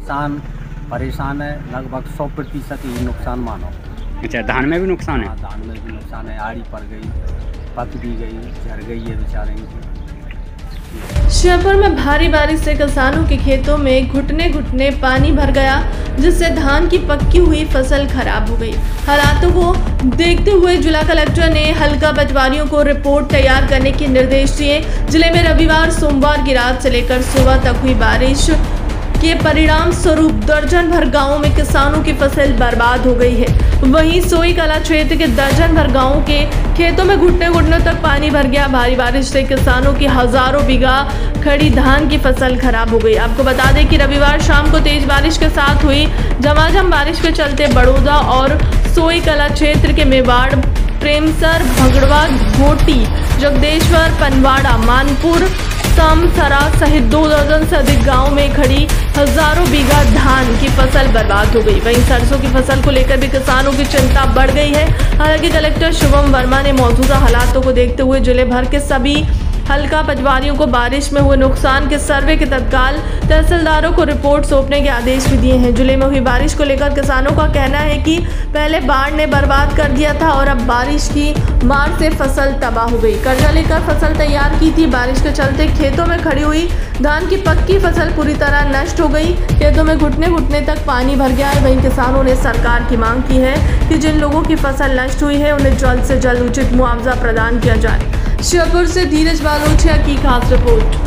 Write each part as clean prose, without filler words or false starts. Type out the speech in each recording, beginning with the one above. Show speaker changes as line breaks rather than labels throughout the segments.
किसान परेशान है, लगभग 100% ही नुकसान मानो।
अच्छा, धान में भी नुकसान है?
हाँ, धान में भी नुकसान है, आड़ी पड़ गई, पक भी गई, झड़ गई है बेचारे की।
श्योपुर में भारी बारिश से किसानों के खेतों में घुटने घुटने पानी भर गया, जिससे धान की पकी हुई फसल खराब हो गई। हालातों को देखते हुए जिला कलेक्टर ने हल्का पटवारियों को रिपोर्ट तैयार करने के निर्देश दिए। जिले में रविवार सोमवार की रात से लेकर सुबह तक हुई बारिश के परिणाम स्वरूप दर्जन भर गांवों में किसानों की फसल बर्बाद हो गई है। वहीं सोई कला क्षेत्र के दर्जन भर गांवों के खेतों में घुटने घुटनों तक पानी भर गया। भारी बारिश से किसानों की हजारों बीघा खड़ी धान की फसल खराब हो गई। आपको बता दें कि रविवार शाम को तेज बारिश के साथ हुई झमाझम बारिश के चलते बड़ौदा और सोई कला क्षेत्र के मेवाड़, प्रेमसर, भगड़वा, घोटी, जगदेश्वर, पनवाड़ा, मानपुर, सामसरा सहित 2 दर्जन से अधिक गाँव में खड़ी हजारों बीघा धान की फसल बर्बाद हो गई। वहीं सरसों की फसल को लेकर भी किसानों की चिंता बढ़ गई है। हालांकि कलेक्टर शुभम वर्मा ने मौजूदा हालातों को देखते हुए जिले भर के सभी हल्का पटवारियों को बारिश में हुए नुकसान के सर्वे के तत्काल तहसीलदारों को रिपोर्ट सौंपने के आदेश भी दिए हैं। जिले में हुई बारिश को लेकर किसानों का कहना है कि पहले बाढ़ ने बर्बाद कर दिया था और अब बारिश की मार से फसल तबाह हो गई। कर्जा लेकर फसल तैयार की थी, बारिश के चलते खेतों में खड़ी हुई धान की पक्की फसल पूरी तरह नष्ट हो गई। खेतों में घुटने घुटने तक पानी भर गया है। वहीं किसानों ने सरकार की मांग की है कि जिन लोगों की फसल नष्ट हुई है उन्हें जल्द से जल्द उचित मुआवजा प्रदान किया जाए। श्योपुर से धीरज बालोचिया की खास रिपोर्ट।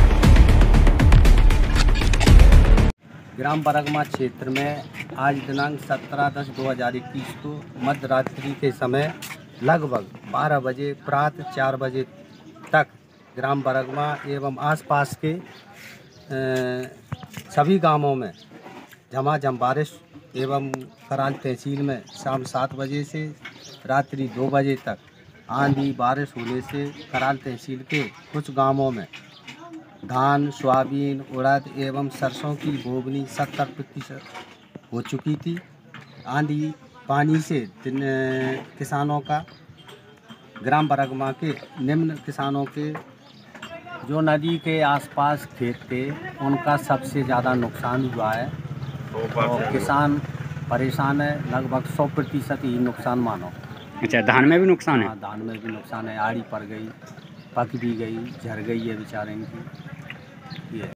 ग्राम बरगमा क्षेत्र में आज दिनांक 17/10/2021 को मध्य रात्रि के समय लगभग 12 बजे प्रातः 4 बजे तक ग्राम बरगमा एवं आसपास के सभी गांवों में झमाझम बारिश एवं कराल तहसील में शाम 7 बजे से रात्रि 2 बजे तक आंधी बारिश होने से कराल तहसील के कुछ गांवों में धान, सोयाबीन, उड़द एवं सरसों की बोवनी 70% हो चुकी थी। आंधी पानी से किसानों का ग्राम बरगमा के निम्न किसानों के जो नदी के आसपास खेत थे उनका सबसे ज़्यादा नुकसान हुआ है और किसान परेशान है, लगभग 100% ही नुकसान मानो।
अच्छा, धान में भी नुकसान है?
हाँ, धान में भी नुकसान है, आड़ी पड़ गई, पक भी गई, झड़ गई है बेचारे की। ये